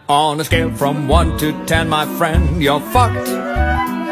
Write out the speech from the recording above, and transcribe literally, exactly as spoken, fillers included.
On a scale from one to ten, my friend, you're fucked.